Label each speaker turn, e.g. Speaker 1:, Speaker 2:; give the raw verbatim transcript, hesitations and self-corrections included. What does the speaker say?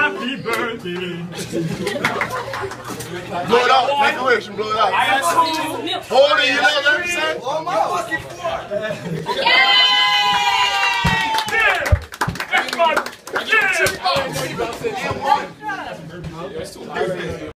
Speaker 1: Happy birthday.
Speaker 2: Blow it out. Make a wish and blow it out.
Speaker 1: I got two.
Speaker 2: Hold it, you know what I'm saying?
Speaker 3: Oh my fucking four.
Speaker 1: Yeah! Everybody! Yeah!
Speaker 2: And one.